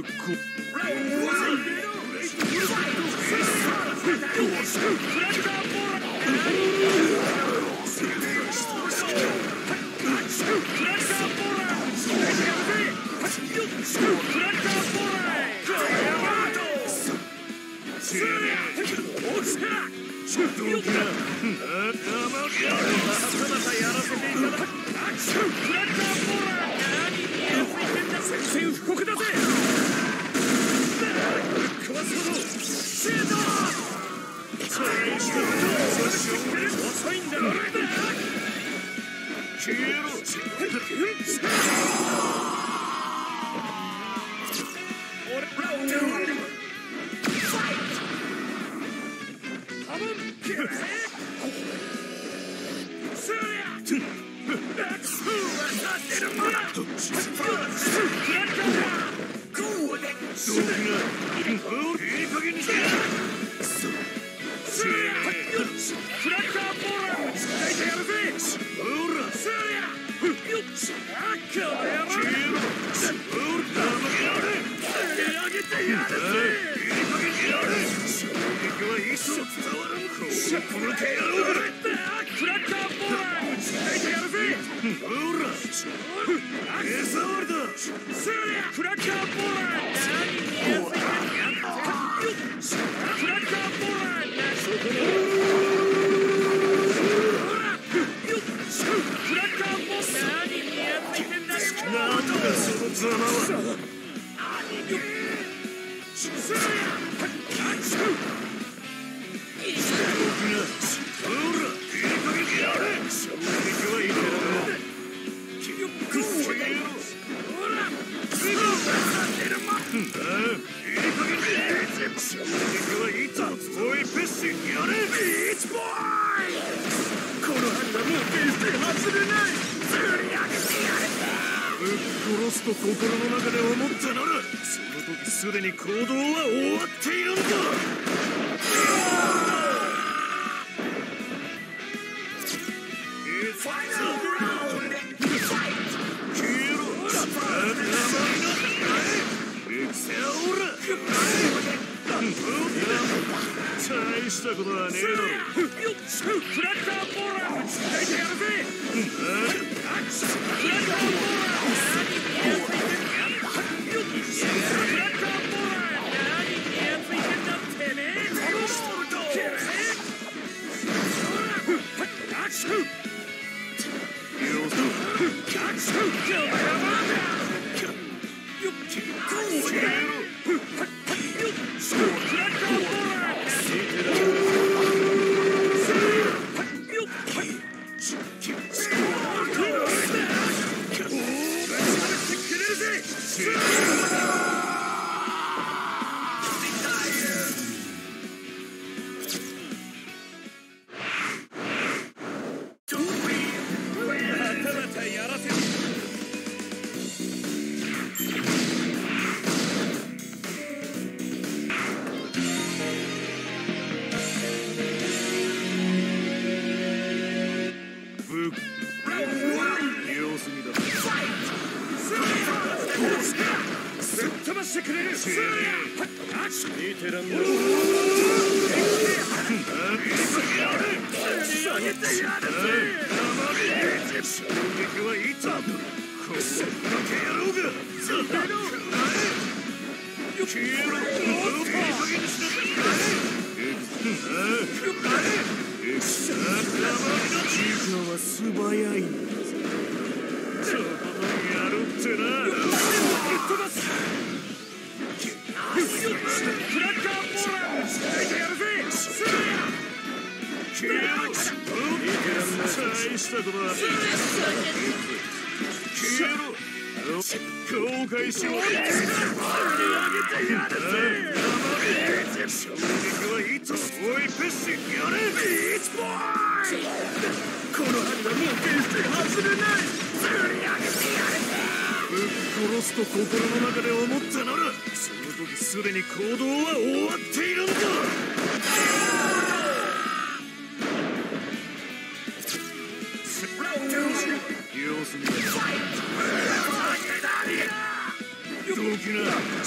動きな。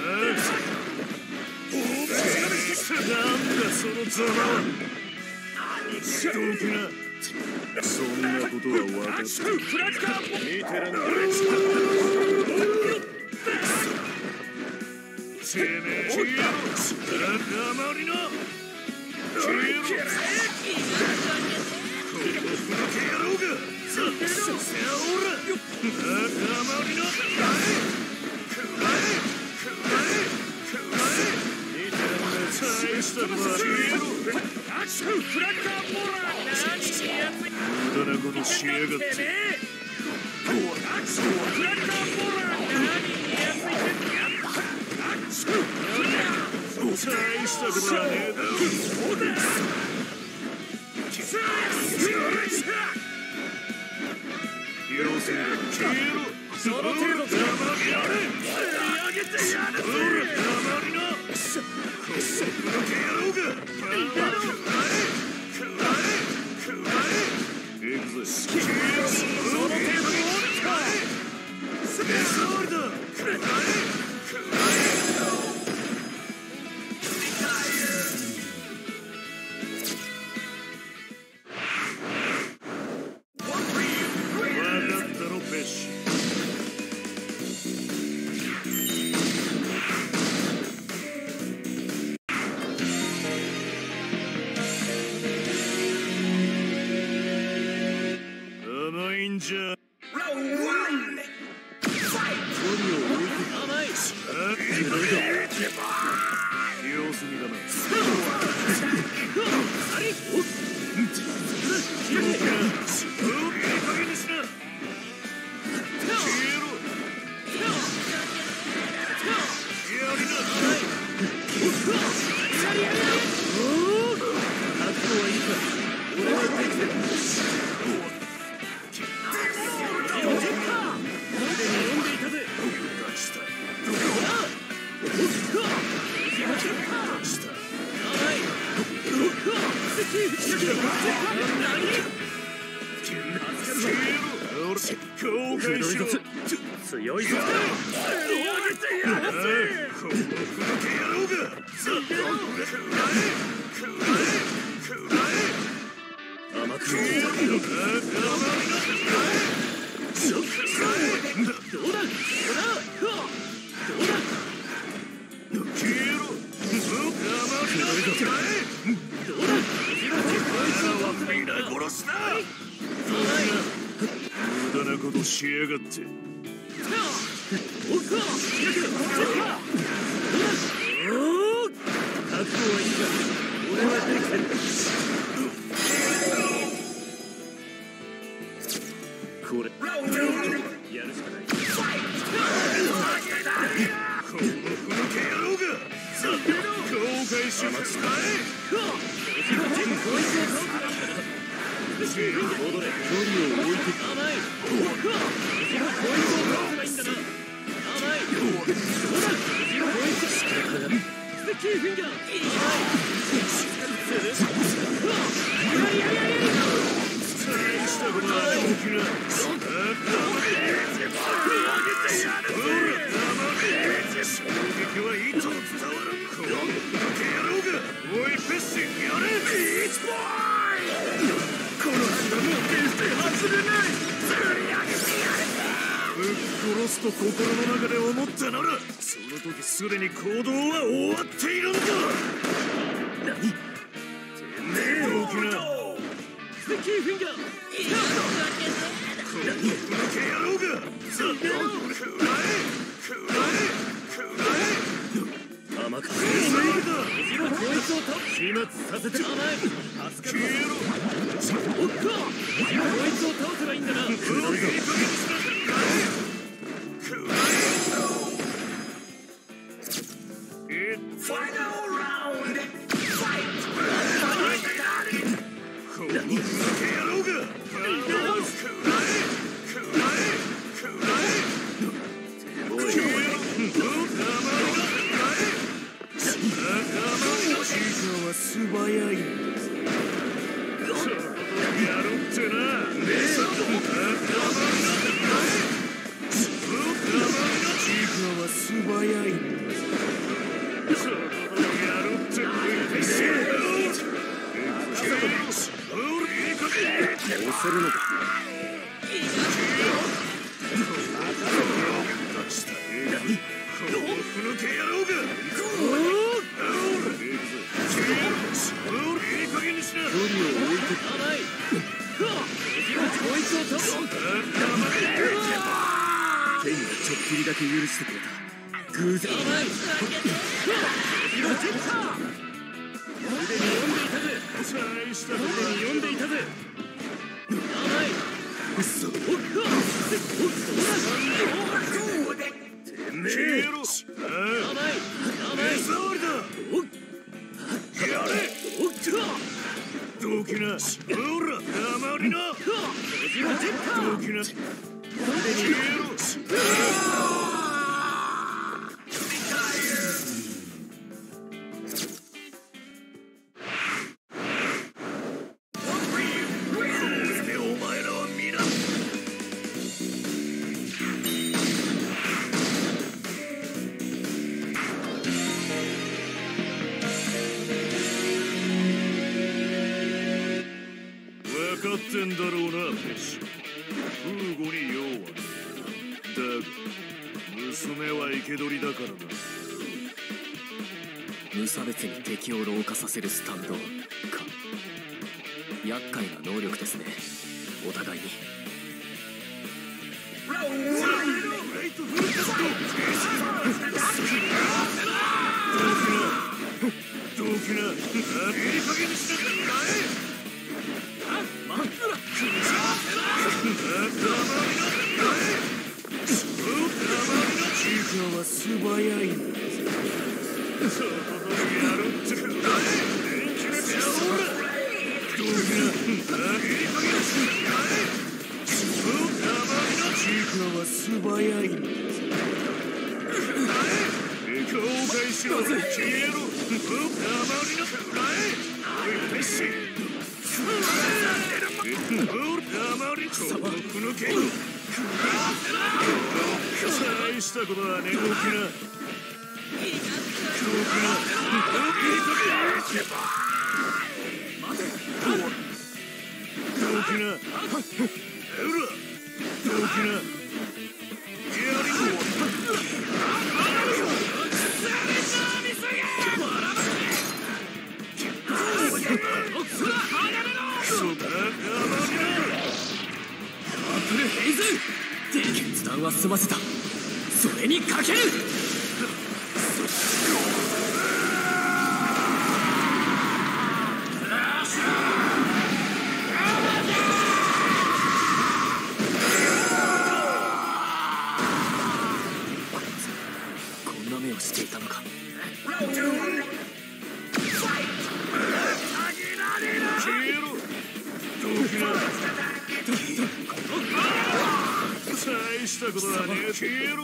なんだそのざまは。しておきな。そんなことは分かってる。見てらんない。てめえ消えろ。黙りな。消えろ。この野郎が。さあおら。黙りな。大したことは消えろ。無駄なことしやがって。大したことはねえだろ。要するに消えろ。その程度黙りやれ。吸い上げてやるぜ。黙りな。この野郎が。行くぜ。その程度に手触りだ。甘いんじゃ。様子見だな。強いぞ。無駄なことしやがって。これやるしかない。このふぬけ野郎が後悔しますかい。戻れ。距離を置いて甘い。こいつを倒せばいいんだな。甘い。どうだ。こいつ仕掛けだ。ステッキーフィンガー。大したことはねえきな。衝撃はいつも伝わる。この野郎が。おいペッシやれ。ビーチボーイ。この間もう決して外れない。釣り上げてやるぜ。ぶっ殺すと心の中で思ったなら、その時すでに行動は終わっているんだ。何？てめえ大きなステッキーフィンガー。この野郎が。食らえ甘くてうまいだ。こいつを始末させて甘い。助かる。おっとこいつを倒せばいいんだな。素早いんです。やるってな。 せるのか。手にはちょっぴりだけ許してくれた。偶然。読んでいたぜ。そう。てめえ。どきな。ほら、黙りな。どきな。分かってんだろうな、フェッシュ。フーゴに用はない。だが、娘は生け捕りだからな。 無差別に敵を老化させるスタンドか。厄介な能力ですね、お互いに。 どきな。いい加減にしなきゃいチークは素早いんだ。そこでやるってか。電気でちゃおうら。どきな。いい加減にしなきゃチークは素早いんだ。公開しろ。消えろ。黙りなさい。おい、ペッシー。大したことはねえ。 決断は済ませた。それにかける。こんな目をしていたのか。大したことはねえ。消えろ。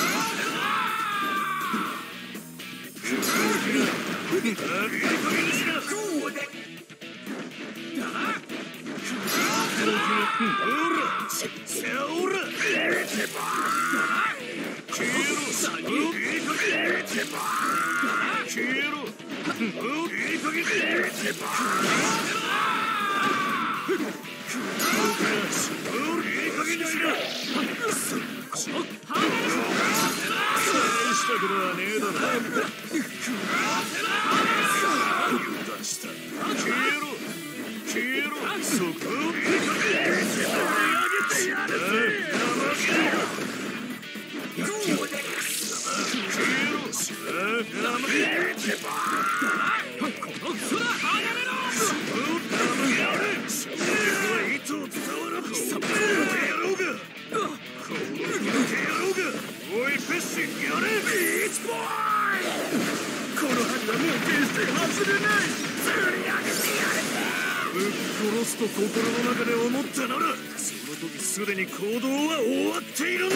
殺すと心の中で思ったなら、その時すでに行動は終わっているんだ。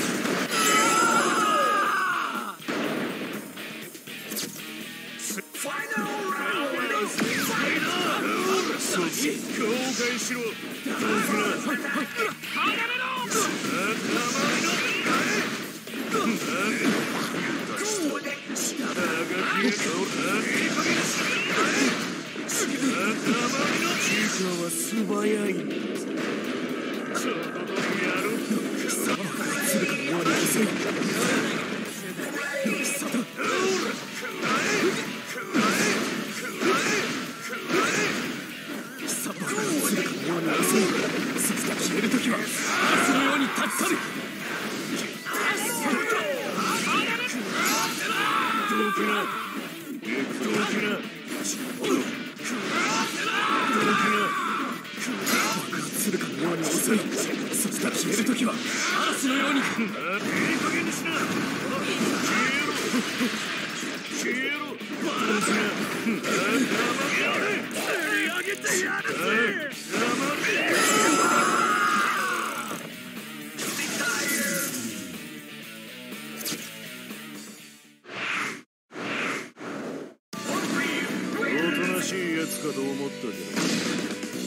後悔しろ。チーカーは素早いんだ。 そして消えるときは嵐のように立ち去る。 どうかな、どうかな、 爆発するかのように遅い。そして消えるときは嵐のように。 いい加減にしな。消えろ。どうかな、やれ。釣り上げてやるぜ。おとなしいやつかと思ったけど、